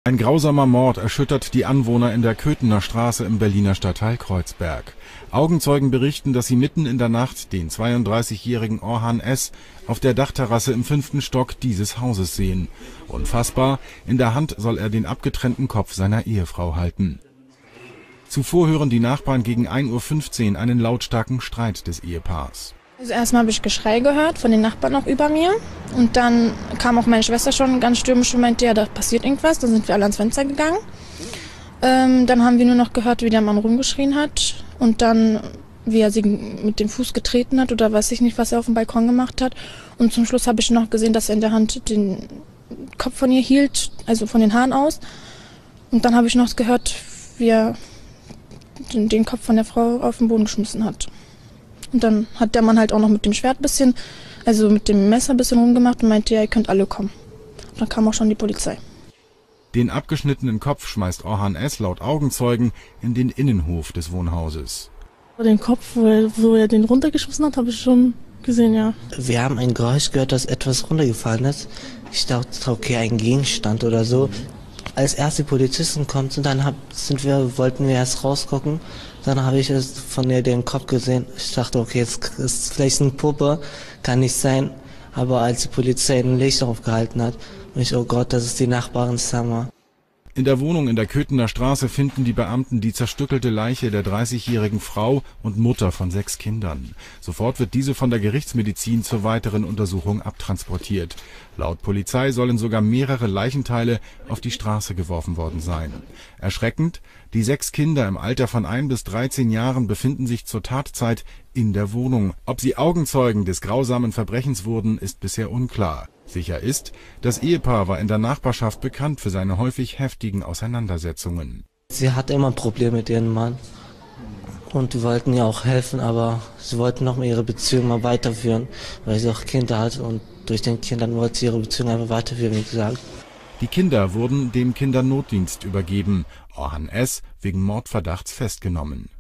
Ein grausamer Mord erschüttert die Anwohner in der Köthener Straße im Berliner Stadtteil Kreuzberg. Augenzeugen berichten, dass sie mitten in der Nacht den 32-jährigen Orhan S. auf der Dachterrasse im 5. Stock dieses Hauses sehen. Unfassbar, in der Hand soll er den abgetrennten Kopf seiner Ehefrau halten. Zuvor hören die Nachbarn gegen 1:15 Uhr einen lautstarken Streit des Ehepaars. Also erstmal habe ich Geschrei gehört von den Nachbarn noch über mir und dann kam auch meine Schwester schon ganz stürmisch und meinte, ja, da passiert irgendwas. Dann sind wir alle ans Fenster gegangen. Dann haben wir nur noch gehört, wie der Mann rumgeschrien hat und dann, wie er sie mit dem Fuß getreten hat oder weiß ich nicht, was er auf dem Balkon gemacht hat. Und zum Schluss habe ich noch gesehen, dass er in der Hand den Kopf von ihr hielt, also von den Haaren aus. Und dann habe ich noch gehört, wie er den Kopf von der Frau auf den Boden geschmissen hat. Und dann hat der Mann halt auch noch mit dem Schwert also mit dem Messer ein bisschen rumgemacht und meinte, ja, ihr könnt alle kommen. Und dann kam auch schon die Polizei. Den abgeschnittenen Kopf schmeißt Orhan S. laut Augenzeugen in den Innenhof des Wohnhauses. Den Kopf, wo er den runtergeschmissen hat, habe ich schon gesehen, ja. Wir haben ein Geräusch gehört, dass etwas runtergefallen ist. Ich dachte, okay, ein Gegenstand oder so. Als erst die Polizisten kommen, dann wollten wir erst rausgucken. Dann habe ich es von ihr den Kopf gesehen. Ich dachte, okay, jetzt ist vielleicht eine Puppe, kann nicht sein. Aber als die Polizei ein Licht aufgehalten hat, oh Gott, das ist die Nachbarin Sammer. In der Wohnung in der Köthener Straße finden die Beamten die zerstückelte Leiche der 30-jährigen Frau und Mutter von 6 Kindern. Sofort wird diese von der Gerichtsmedizin zur weiteren Untersuchung abtransportiert. Laut Polizei sollen sogar mehrere Leichenteile auf die Straße geworfen worden sein. Erschreckend, die 6 Kinder im Alter von 1 bis 13 Jahren befinden sich zur Tatzeit in der Wohnung. Ob sie Augenzeugen des grausamen Verbrechens wurden, ist bisher unklar. Sicher ist, das Ehepaar war in der Nachbarschaft bekannt für seine häufig heftigen Auseinandersetzungen. Sie hat immer Probleme mit ihrem Mann und wir wollten ihr auch helfen, aber sie wollten noch mal ihre Beziehung mal weiterführen, weil sie auch Kinder hat und durch den Kindern wollte sie ihre Beziehung einfach weiterführen, wie gesagt. Die Kinder wurden dem Kindernotdienst übergeben, Orhan S. wegen Mordverdachts festgenommen.